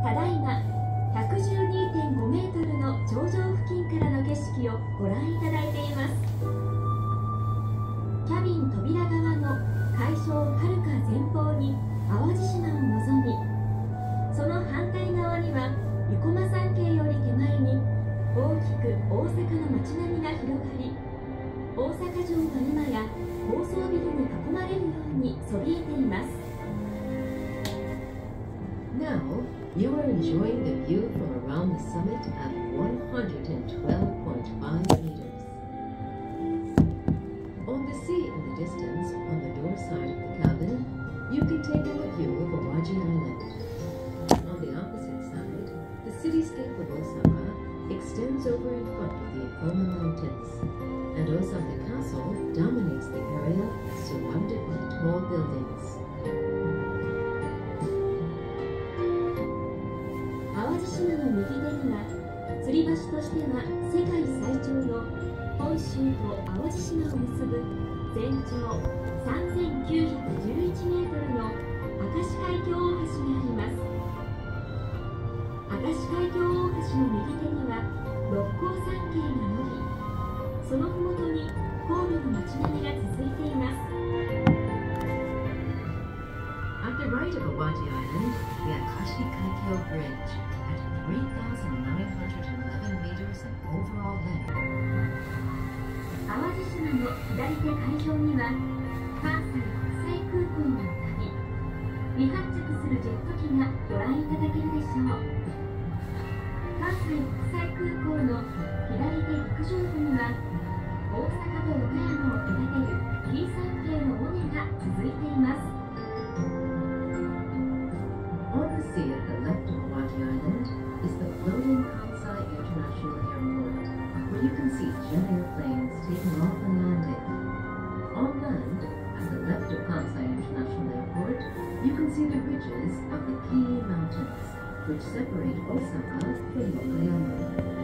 ただいま112.5メートルの頂上付近からの景色をご覧いただいています。キャビン扉側の海上はるか前方に淡路島を望み、その反対側には生駒山系より手前に大きく大阪の街並みが広がり、大阪城は今や高層ビルに囲まれるようにそびえています。 Now you are enjoying the view from around the summit at 112.5 meters. On the sea in the distance, on the door side of the cabin, you can take in a view of Awaji Island. On the opposite side, the cityscape of Osaka extends over in front of the Ikoma Mountains, and Osaka Castle dominates the area surrounded by tall buildings. 淡路島の右手には吊り橋としては世界最長の本州と淡路島を結ぶ全長3911メートルの明石海峡大橋があります。明石海峡大橋の右手には六甲山系が伸び、その麓に神戸の街並みが続いています。 At the right of Awaji Island, the Akashi Kaikyo Bridge at 3,911 meters in overall length. 淡路島の左手海上には関西国際空港が浮かび、離発着するジェット機がご覧いただけるでしょう。関西国際空港の左手陸上部には大阪と岡山を隔てる紀伊山系の尾根が続いています。 On the sea at the left of Awaji Island is the floating Kansai International Airport, where you can see jet airplanes taking off and landing. On land, at the left of Kansai International Airport, you can see the ridges of the Kii Mountains, which separate Osaka from Okayama.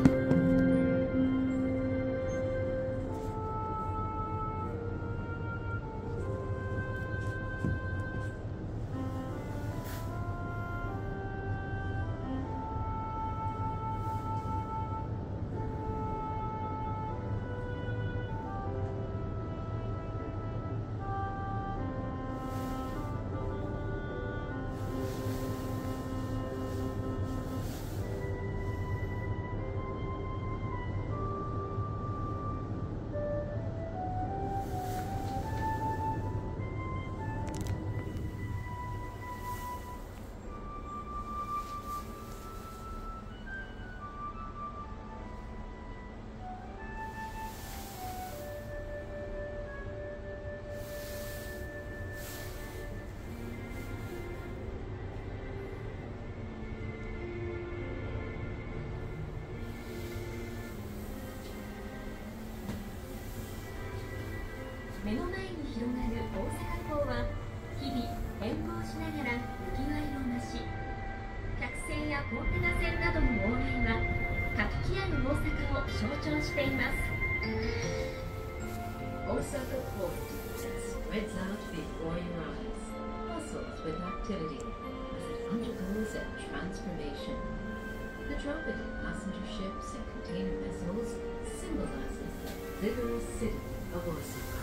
目の前に広がる大阪港は日々変貌しながらにぎわいを増し、客船やコンテナ船などの往来は活気ある大阪を象徴しています。 Osaka Port spreads out before your eyes, bustles with activity as it undergoes a transformation. The traffic of passenger ships and container vessels symbolizes the vigorous city of Osaka.